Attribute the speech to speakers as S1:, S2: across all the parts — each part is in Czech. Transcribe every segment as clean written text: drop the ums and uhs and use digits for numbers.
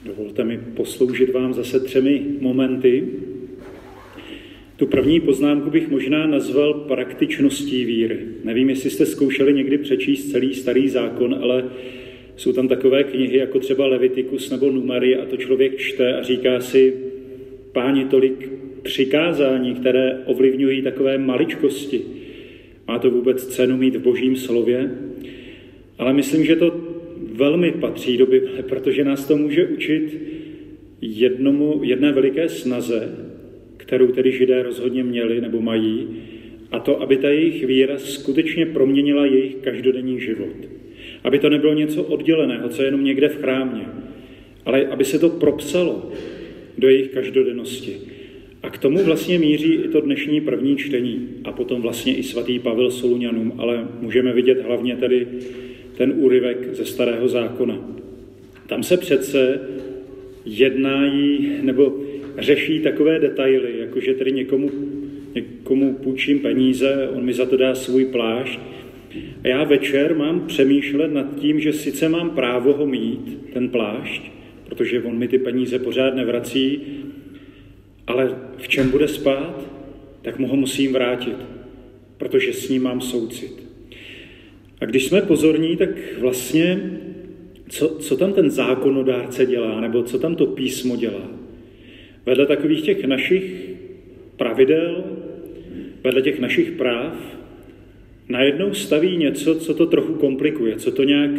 S1: Dovolte mi posloužit vám zase 3 momenty. Tu první poznámku bych možná nazval praktičností víry. Nevím, jestli jste zkoušeli někdy přečíst celý Starý zákon, ale jsou tam takové knihy, jako třeba Levitikus nebo Numery, a to člověk čte a říká si, Páni, tolik přikázání, které ovlivňují takové maličkosti. Má to vůbec cenu mít v Božím slově? Ale myslím, že to velmi patří do Bible, protože nás to může učit jedné veliké snaze, kterou tedy Židé rozhodně měli nebo mají, a to, aby ta jejich víra skutečně proměnila jejich každodenní život. Aby to nebylo něco odděleného, co je jenom někde v chrámě, ale aby se to propsalo do jejich každodennosti. A k tomu vlastně míří i to dnešní první čtení a potom vlastně i svatý Pavel Soluňanům, ale můžeme vidět hlavně tedy ten úryvek ze Starého zákona. Tam se přece jednají nebo řeší takové detaily, jakože tedy někomu půjčím peníze, on mi za to dá svůj plášť. A já večer mám přemýšlet nad tím, že sice mám právo ho mít, ten plášť, protože on mi ty peníze pořád nevrací, ale v čem bude spát, tak mu ho musím vrátit, protože s ním mám soucit. A když jsme pozorní, tak vlastně, co tam ten zákonodárce dělá, nebo co tam to písmo dělá? Vedle takových těch našich pravidel, vedle těch našich práv, najednou staví něco, co to trochu komplikuje, co to nějak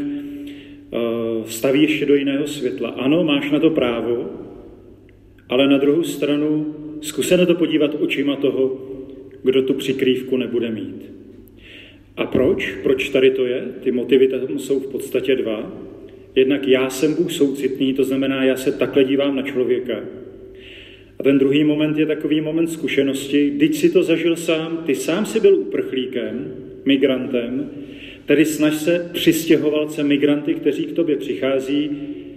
S1: staví ještě do jiného světla. Ano, máš na to právo, ale na druhou stranu zkus se na to podívat očima toho, kdo tu přikrývku nebude mít. A proč? Proč tady to je? Ty motivy tam jsou v podstatě 2. Jednak já jsem Bůh soucitný, to znamená, já se takhle dívám na člověka. A ten druhý moment je takový moment zkušenosti, když si to zažil sám, ty sám si byl uprchlíkem, migrantem, tedy snaž se přistěhovalce, migranty, kteří k tobě přichází,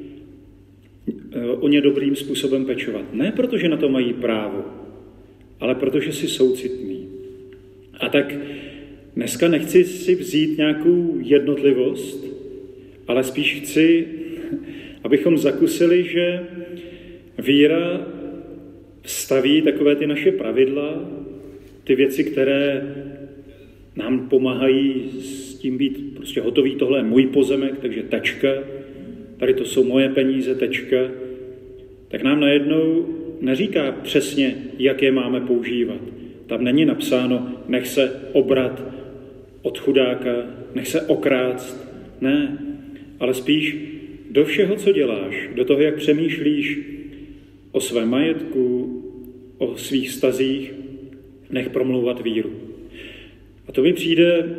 S1: o ně dobrým způsobem pečovat. Ne protože na to mají právo, ale protože jsi soucitný. A tak dneska nechci si vzít nějakou jednotlivost, ale spíš chci, abychom zakusili, že víra staví takové ty naše pravidla, ty věci, které nám pomáhají s tím být prostě hotový, tohle je můj pozemek, takže tečka, tady to jsou moje peníze, tečka, tak nám najednou neříká přesně, jak je máme používat. Tam není napsáno, nech se obrat od chudáka, nech se okrást, ne, ale spíš do všeho, co děláš, do toho, jak přemýšlíš o svém majetku, o svých vztazích, nech promlouvat víru. A to mi přijde,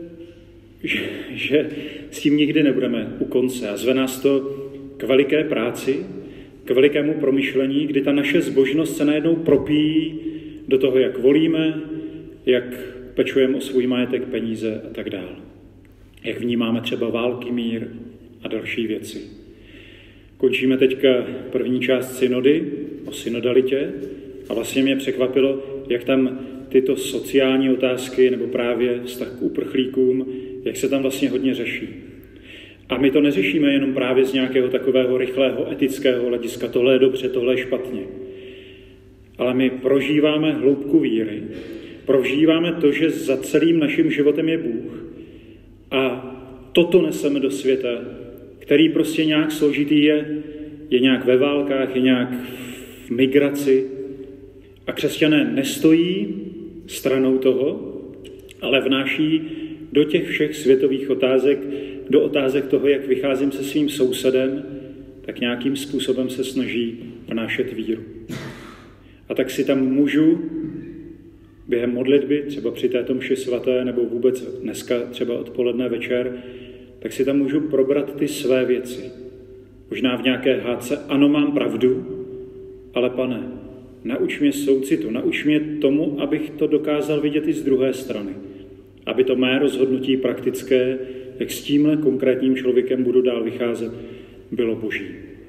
S1: že s tím nikdy nebudeme u konce. A zve nás to k veliké práci, k velikému promyšlení, kdy ta naše zbožnost se najednou propíjí do toho, jak volíme, jak pečujeme o svůj majetek, peníze a tak dále. Jak vnímáme třeba války, mír a další věci. Končíme teďka první část synody o synodalitě a vlastně mě překvapilo, jak tam tyto sociální otázky nebo právě vztah k uprchlíkům, jak se tam vlastně hodně řeší. A my to neřešíme jenom právě z nějakého takového rychlého etického hlediska, tohle je dobře, tohle je špatně. Ale my prožíváme hloubku víry, prožíváme to, že za celým naším životem je Bůh a toto neseme do světa, který prostě nějak složitý je nějak ve válkách, je nějak v migraci a křesťané nestojí stranou toho, ale vnáší do těch všech světových otázek, do otázek toho, jak vycházím se svým sousedem, tak nějakým způsobem se snaží vnášet víru. A tak si tam můžu během modlitby, třeba při této mši svaté, nebo vůbec dneska třeba odpoledne večer, tak si tam můžu probrat ty své věci. Možná v nějaké hádce, ano, mám pravdu, ale Pane, nauč mě soucitu, nauč mě tomu, abych to dokázal vidět i z druhé strany. Aby to mé rozhodnutí praktické, jak s tímhle konkrétním člověkem budu dál vycházet, bylo Boží.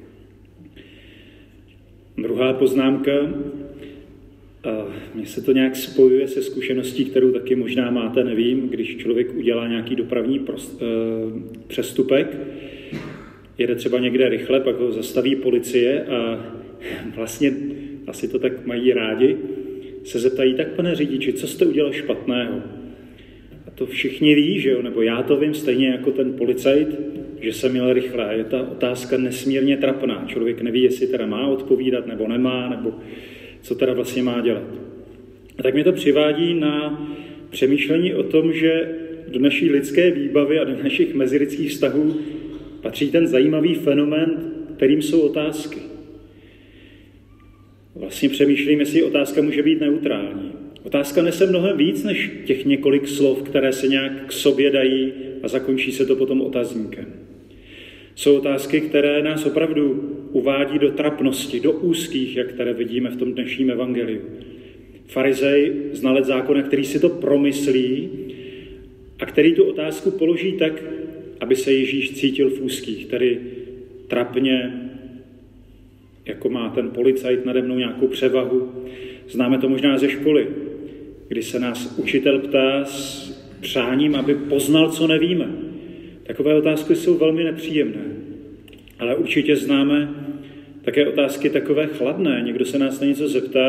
S1: Druhá poznámka, mně se to nějak spojuje se zkušeností, kterou taky možná máte, nevím, když člověk udělá nějaký dopravní přestupek, jede třeba někde rychle, pak ho zastaví policie a vlastně asi to tak mají rádi, se zeptají, tak pane řidiči, co jste udělal špatného? A to všichni ví, že jo? Nebo já to vím stejně jako ten policajt, že jsem měl rychle. A je ta otázka nesmírně trapná. Člověk neví, jestli teda má odpovídat nebo nemá, nebo co teda vlastně má dělat. A tak mě to přivádí na přemýšlení o tom, že do naší lidské výbavy a do našich mezilidských vztahů patří ten zajímavý fenomén, kterým jsou otázky. Vlastně přemýšlím, jestli otázka může být neutrální. Otázka nese mnohem víc než těch několik slov, které se nějak k sobě dají a zakončí se to potom otazníkem. Jsou otázky, které nás opravdu uvádí do trapnosti, do úzkých, jak které vidíme v tom dnešním evangeliu. Farizej, znalec zákona, který si to promyslí a který tu otázku položí tak, aby se Ježíš cítil v úzkých, tedy trapně, jako má ten policajt nade mnou nějakou převahu. Známe to možná ze školy, kdy se nás učitel ptá s přáním, aby poznal, co nevíme. Takové otázky jsou velmi nepříjemné, ale určitě známe také otázky takové chladné. Někdo se nás na něco zeptá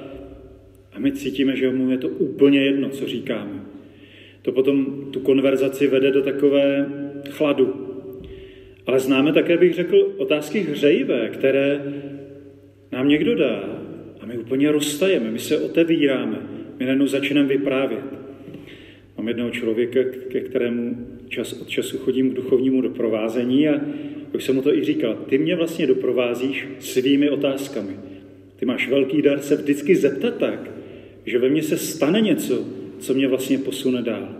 S1: a my cítíme, že mu je to úplně jedno, co říkáme. To potom tu konverzaci vede do takové chladu. Ale známe také, bych řekl, otázky hřejivé, které nám někdo dá a my úplně rozstajeme, my se otevíráme, my najednou začneme vyprávět. Mám jednoho člověka, ke kterému čas od času chodím k duchovnímu doprovázení a už jsem mu to i říkal, ty mě vlastně doprovázíš svými otázkami. Ty máš velký dar se vždycky zeptat tak, že ve mně se stane něco, co mě vlastně posune dál.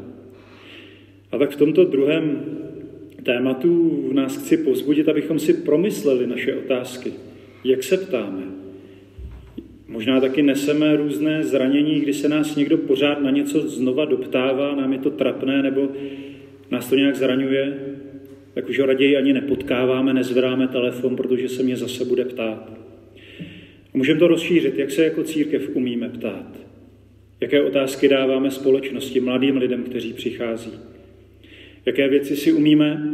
S1: A tak v tomto druhém tématu nás chci povzbudit, abychom si promysleli naše otázky. Jak se ptáme? Možná taky neseme různé zranění, kdy se nás někdo pořád na něco znova doptává, nám je to trapné, nebo nás to nějak zraňuje, tak už ho raději ani nepotkáváme, nezvedáme telefon, protože se mě zase bude ptát. Můžeme to rozšířit, jak se jako církev umíme ptát. Jaké otázky dáváme společnosti, mladým lidem, kteří přichází. Jaké věci si umíme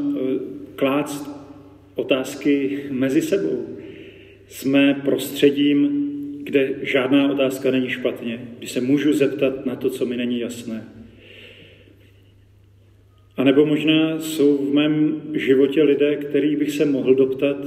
S1: klást otázky mezi sebou. Jsme prostředím, kde žádná otázka není špatně, kdy se můžu zeptat na to, co mi není jasné. A nebo možná jsou v mém životě lidé, kterých bych se mohl doptat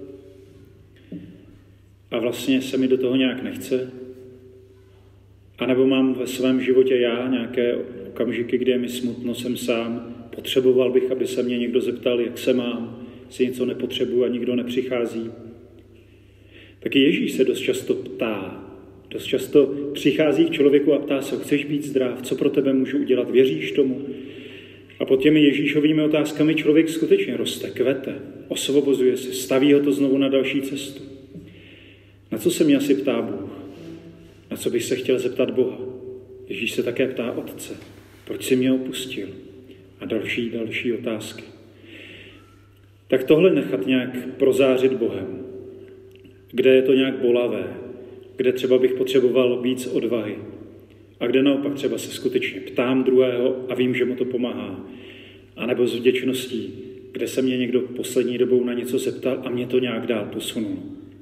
S1: a vlastně se mi do toho nějak nechce. A nebo mám ve svém životě já nějaké okamžiky, kdy je mi smutno, jsem sám. Potřeboval bych, aby se mě někdo zeptal, jak se mám, si něco nepotřebuji a nikdo nepřichází. Taky Ježíš se dost často ptá. Dost často přichází k člověku a ptá se, chceš být zdrav, co pro tebe můžu udělat, věříš tomu? A pod těmi Ježíšovými otázkami člověk skutečně roste, kvete, osvobozuje se, staví ho to znovu na další cestu. Na co se mě asi ptá Bůh? Na co bych se chtěl zeptat Boha? Ježíš se také ptá Otce. Proč jsi mě opustil? A další otázky. Tak tohle nechat nějak prozářit Bohem. Kde je to nějak bolavé, kde třeba bych potřeboval víc odvahy a kde naopak třeba se skutečně ptám druhého a vím, že mu to pomáhá. A nebo s vděčností, kde se mě někdo poslední dobou na něco zeptal a mě to nějak dál posunul.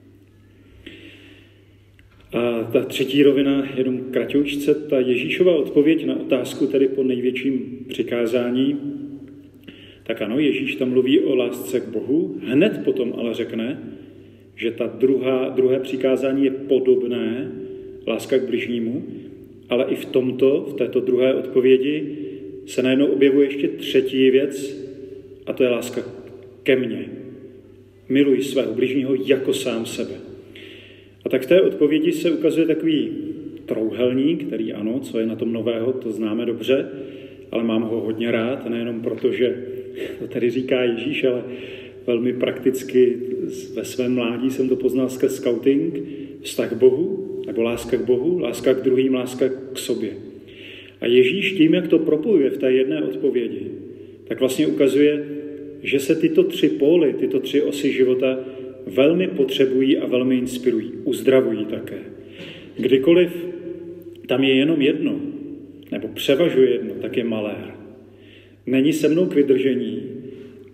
S1: A ta třetí rovina, jenom kratoučce, ta Ježíšova odpověď na otázku, tedy po největším přikázání, tak ano, Ježíš tam mluví o lásce k Bohu, hned potom ale řekne, že ta druhé přikázání je podobné, láska k bližnímu, ale i v této druhé odpovědi se najednou objevuje ještě třetí věc, a to je láska ke mně. Miluj svého bližního jako sám sebe. A tak v té odpovědi se ukazuje takový trouhelník, který ano, co je na tom nového, to známe dobře, ale mám ho hodně rád, nejenom proto, že to tady říká Ježíš, ale velmi prakticky ve svém mládí jsem to poznal skrz skauting, vztah k Bohu, nebo láska k Bohu, láska k druhým, láska k sobě. A Ježíš tím, jak to propojuje v té jedné odpovědi, tak vlastně ukazuje, že se tyto tři póly, tyto tři osy života velmi potřebují a velmi inspirují, uzdravují také. Kdykoliv tam je jenom jedno, nebo převažuje jedno, tak je malér. Není se mnou k vydržení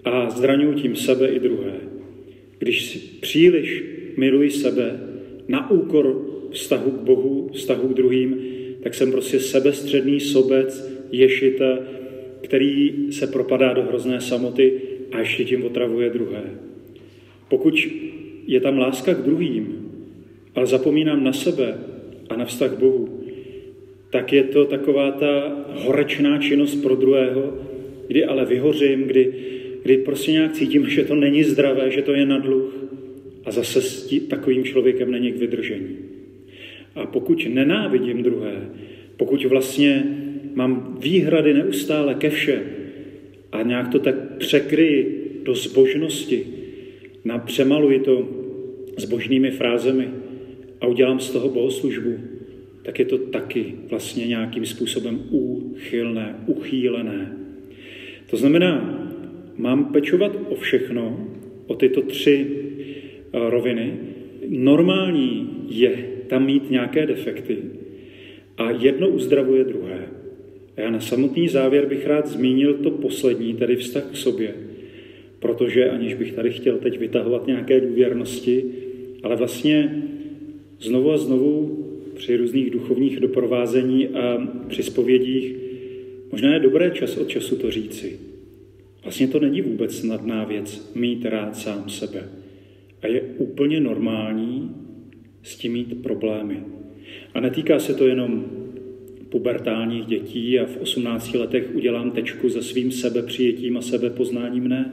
S1: a zraňuji tím sebe i druhé. Když příliš miluji sebe na úkor vztahu k Bohu, vztahu k druhým, tak jsem prostě sebestředný sobec, ješita, který se propadá do hrozné samoty a ještě tím otravuje druhé. Pokud je tam láska k druhým, ale zapomínám na sebe a na vztah k Bohu, tak je to taková ta horečná činnost pro druhého, kdy ale vyhořím, kdy prostě nějak cítím, že to není zdravé, že to je na dluh a zase s takovým člověkem není k vydržení. A pokud nenávidím druhé, pokud vlastně mám výhrady neustále ke všem a nějak to tak překryji do zbožnosti, přemaluji to zbožnými frázemi a udělám z toho bohoslužbu, tak je to taky vlastně nějakým způsobem úchylné, uchýlené. To znamená, mám pečovat o všechno, o tyto 3 roviny. Normální je tam mít nějaké defekty a jedno uzdravuje druhé. A já na samotný závěr bych rád zmínil to poslední, tedy vztah k sobě, protože aniž bych tady chtěl teď vytahovat nějaké důvěrnosti, ale vlastně znovu a znovu při různých duchovních doprovázení a při zpovědích možná je dobré čas od času to říci. Vlastně to není vůbec snadná věc mít rád sám sebe. A je úplně normální s tím mít problémy. A netýká se to jenom pubertálních dětí a v 18 letech udělám tečku za svým sebepřijetím a sebepoznáním, ne.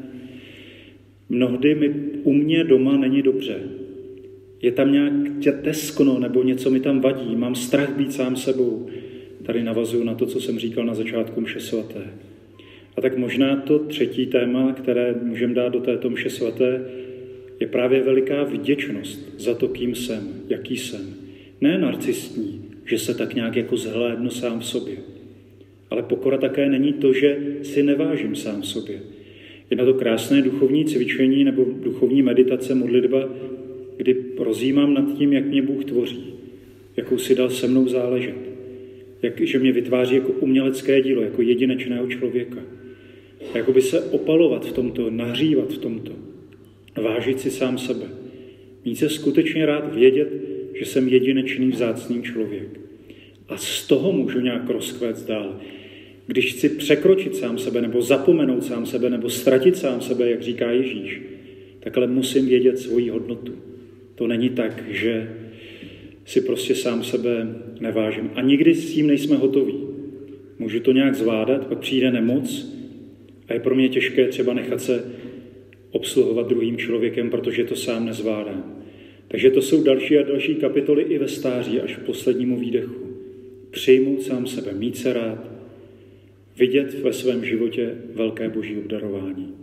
S1: Mnohdy u mě doma není dobře. Je tam nějak teskno nebo něco mi tam vadí, mám strach být sám sebou. Tady navazuju na to, co jsem říkal na začátku mše svaté. A tak možná to 3. téma, které můžeme dát do této mše svaté, je právě veliká vděčnost za to, kým jsem, jaký jsem. Ne narcistní, že se tak nějak jako zhlédnu sám v sobě. Ale pokora také není to, že si nevážím sám v sobě. Je na to krásné duchovní cvičení nebo duchovní meditace, modlitba, kdy rozjímám nad tím, jak mě Bůh tvoří, jakou si dal se mnou záležet, že mě vytváří jako umělecké dílo, jako jedinečného člověka. A jakoby se opalovat v tomto, nahřívat v tomto, vážit si sám sebe. Mít se skutečně rád vědět, že jsem jedinečný, vzácný člověk. A z toho můžu nějak rozkvéct dál. Když chci překročit sám sebe, nebo zapomenout sám sebe, nebo ztratit sám sebe, jak říká Ježíš, tak ale musím vědět svoji hodnotu. To není tak, že si prostě sám sebe nevážím. A nikdy s tím nejsme hotoví. Můžu to nějak zvládat, pak přijde nemoc a je pro mě těžké třeba nechat se obsluhovat druhým člověkem, protože to sám nezvládám. Takže to jsou další a další kapitoly i ve stáří, až k poslednímu výdechu. Přijmout sám sebe, mít se rád, vidět ve svém životě velké boží obdarování.